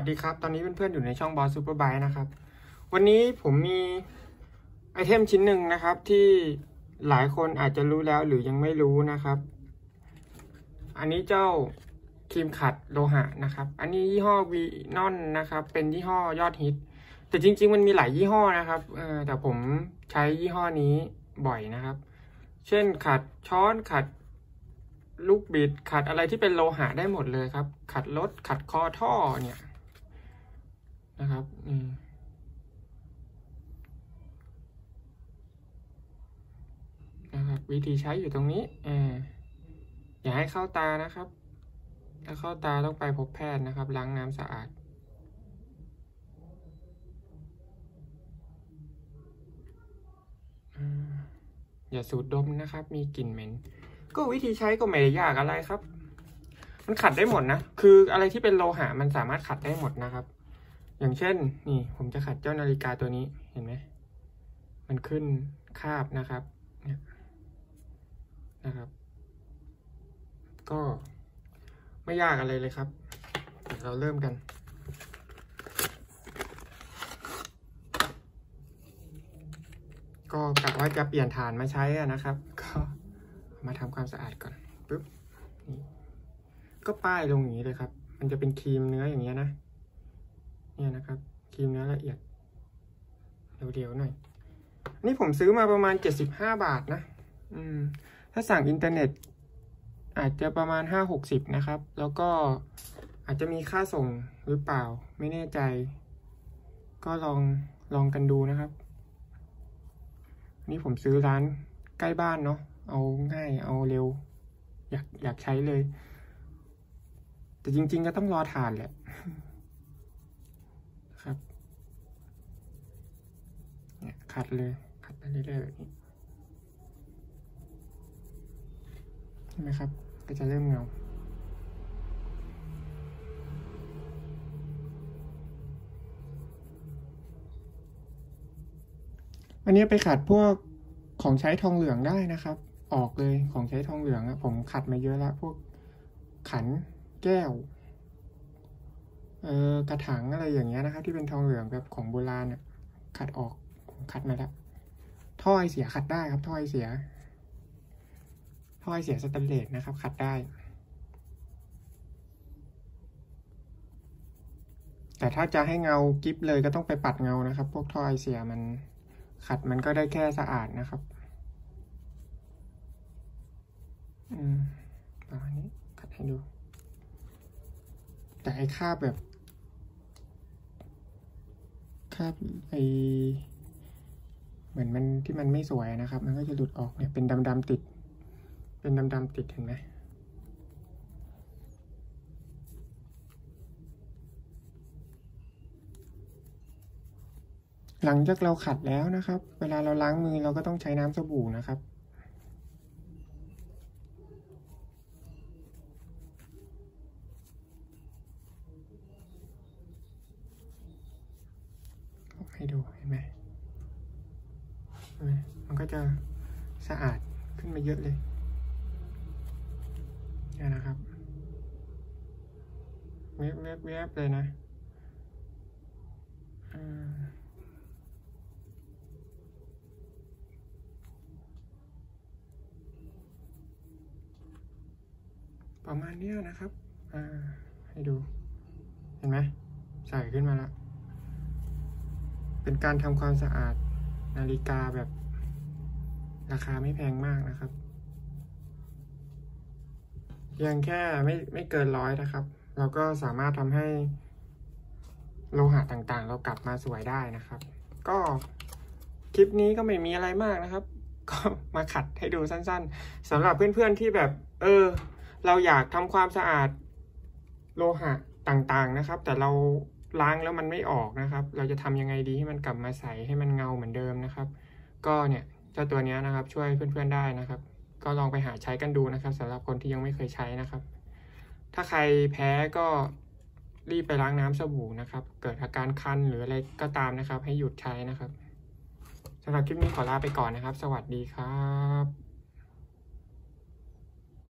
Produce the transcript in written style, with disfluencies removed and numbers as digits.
สดีครับตอนนี้เพื่อนๆอยู่ในช่องบอสซูเปอร์ไบค์นะครับวันนี้ผมมีไอเทมชิ้นหนึ่งนะครับที่หลายคนอาจจะรู้แล้วหรือยังไม่รู้นะครับอันนี้เจ้าครีมขัดโลหะนะครับอันนี้ยี่ห้อวีนอนนะครับเป็นยี่ห้อยอดฮิตแต่จริงๆมันมีหลายยี่ห้อนะครับแต่ผมใช้ยี่ห้อนี้บ่อยนะครับเช่นขัดช้อนขัดลูกบิดขัดอะไรที่เป็นโลหะได้หมดเลยครับขัดรถขัดคอท่อเนี่ยนะครับนะครับวิธีใช้อยู่ตรงนี้อย่าให้เข้าตานะครับถ้าเข้าตาต้องไปพบแพทย์นะครับล้างน้ำสะอาดอย่าสูดดมนะครับมีกลิ่นเหม็นก็วิธีใช้ก็ไม่ได้ยากอะไรครับมันขัดได้หมดนะคืออะไรที่เป็นโลหะมันสามารถขัดได้หมดนะครับอย่างเช่นนี่ผมจะขัดเจ้านาฬิกาตัวนี้เห็นไหมมันขึ้นคราบนะครับเนี่ยนะครับก็ไม่ยากอะไรเลยครับเราเริ่มกันก็กะว่าจะเปลี่ยนฐานมาใช้นะครับก็มาทำความสะอาดก่อนปุ๊บนี่ก็ป้ายลงอย่างนี้เลยครับมันจะเป็นครีมเนื้ออย่างเงี้ยนะเนี่ยนะครับครีมเนื้อละเอียดเดียวๆหน่อยนี่ผมซื้อมาประมาณ75 บาทนะถ้าสั่งอินเทอร์เน็ตอาจจะประมาณ5-60นะครับแล้วก็อาจจะมีค่าส่งหรือเปล่าไม่แน่ใจก็ลองกันดูนะครับนี่ผมซื้อร้านใกล้บ้านเนาะเอาง่ายเอาเร็วอยากใช้เลยแต่จริงๆก็ต้องรอถ่านแหละครับเนี่ยขัดเลยขัดไปเรื่อยๆแบบนี้ใช่ไหมครับก็จะเริ่มเงาอันนี้ไปขัดพวกของใช้ทองเหลืองได้นะครับออกเลยของใช้ทองเหลืองผมขัดมาเยอะแล้วพวกขันแก้วกระถางอะไรอย่างเงี้ยนะครับที่เป็นทองเหลืองแบบของโบราณขัดออกขัดมาแล้วท่อไอเสียขัดได้ครับท่อไอเสียสแตนเลสนะครับขัดได้แต่ถ้าจะให้เงากิ๊บเลยก็ต้องไปปัดเงานะครับพวกท่อไอเสียมันขัดมันก็ได้แค่สะอาดนะครับประมาณนี้ขัดให้ดูแต่ไอ้คราบแบบคราบเหมือนมันที่มันไม่สวยนะครับมันก็จะหลุดออกเนี่ยเป็นดำๆติดเห็นไหมหลังจากเราขัดแล้วนะครับเวลาเราล้างมือเราก็ต้องใช้น้ำสบู่นะครับให้ดูเห็นไหมมันก็จะสะอาดขึ้นมาเยอะเลยนี่นะครับเว็บเลยนะประมาณนี้นะครับให้ดูเห็นไหมใส่ขึ้นมาแล้วเป็นการทำความสะอาดนาฬิกาแบบราคาไม่แพงมากนะครับเพียงแค่ไม่เกิน100นะครับเราก็สามารถทำให้โลหะต่างๆเรากลับมาสวยได้นะครับก็คลิปนี้ก็ไม่มีอะไรมากนะครับก็มาขัดให้ดูสั้นๆสำหรับเพื่อนๆที่แบบเราอยากทำความสะอาดโลหะต่างๆนะครับแต่เราล้างแล้วมันไม่ออกนะครับเราจะทำยังไงดีให้มันกลับมาใสให้มันเงาเหมือนเดิมนะครับก็เนี่ยเจ้าตัวนี้นะครับช่วยเพื่อนๆได้นะครับก็ลองไปหาใช้กันดูนะครับสำหรับคนที่ยังไม่เคยใช้นะครับถ้าใครแพ้ก็รีบไปล้างน้ำสบู่นะครับเกิดอาการคันหรืออะไรก็ตามนะครับให้หยุดใช้นะครับสำหรับคลิปนี้ขอลาไปก่อนนะครับสวัสดีครับ